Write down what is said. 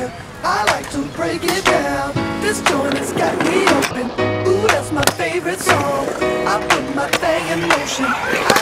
ya. I like to break it down. This joint has got me open. Ooh, that's my favorite song. I put my thing in motion.